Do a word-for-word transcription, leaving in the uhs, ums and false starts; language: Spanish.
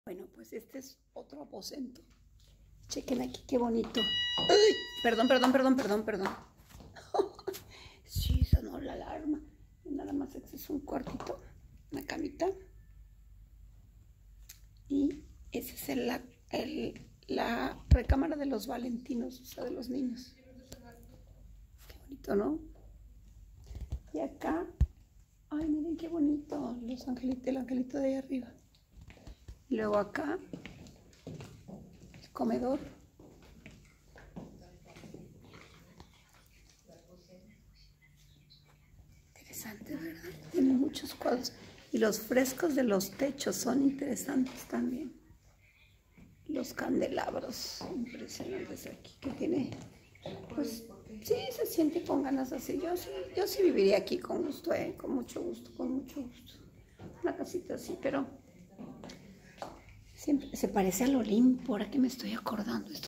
Bueno, pues este es otro aposento. Chequen aquí qué bonito. ¡Ay! Perdón, perdón, perdón, perdón, perdón. Sí, sonó la alarma. Nada más este es un cuartito, una camita. Y esa es el, la, el, la recámara de los valentinos, o sea, de los niños. Qué bonito, ¿no? Y acá, ay, miren qué bonito, los angelitos, el angelito de ahí arriba. Y luego acá, el comedor. Interesante, ¿verdad? Tiene muchos cuadros. Y los frescos de los techos son interesantes también. Los candelabros impresionantes aquí que tiene. Pues sí, se siente con ganas así. Yo sí, yo sí viviría aquí con gusto, ¿eh? Con mucho gusto, con mucho gusto. Una casita así, pero siempre se parece al Olimpo, ahora que me estoy acordando. Esto